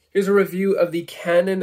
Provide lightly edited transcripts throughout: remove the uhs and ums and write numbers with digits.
Here's a review of the Canon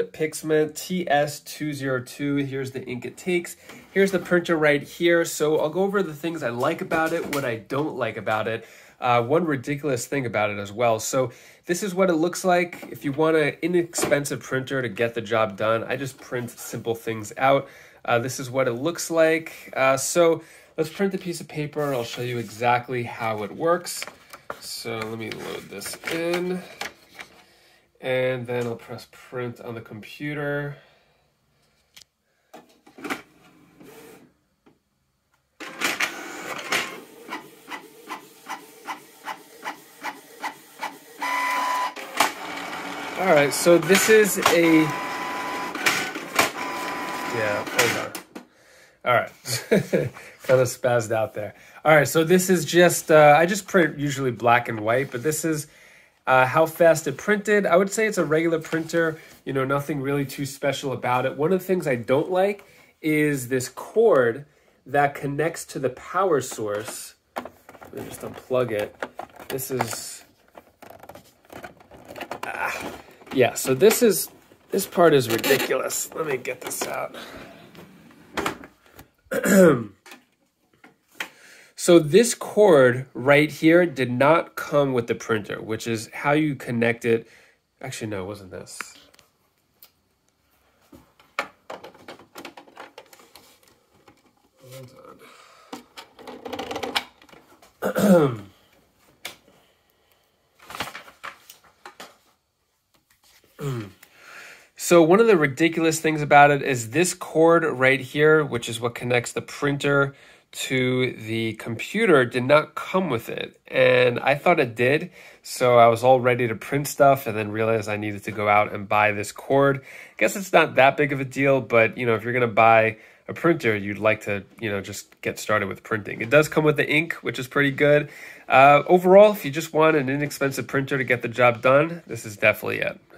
TS202. Here's the ink it takes. Here's the printer right here. So I'll go over the things I like about it, what I don't like about it, one ridiculous thing about it as well. So this is what it looks like. If you want an inexpensive printer to get the job done, I just print simple things out. This is what it looks like. So let's print a piece of paper and I'll show you exactly how it works. So let me load this in. And then I'll press print on the computer. All right, so this is a, hold on. All right, kind of spazzed out there. All right, so this is just, I just print usually black and white, but this is how fast it printed. I would say it's a regular printer, you know, nothing really too special about it. One of the things I don't like is this cord that connects to the power source. Let me just unplug it. This is, yeah, so this part is ridiculous. Let me get this out. So this cord right here did not come with the printer, which is how you connect it. Actually, no, it wasn't this. Hold on. So one of the ridiculous things about it is this cord right here, which is what connects the printer to the computer, did not come with it. And I thought it did. So I was all ready to print stuff and then realized I needed to go out and buy this cord. I guess it's not that big of a deal, but you know, if you're going to buy a printer, you'd like to, you know, just get started with printing. It does come with the ink, which is pretty good. Overall, if you just want an inexpensive printer to get the job done, this is definitely it.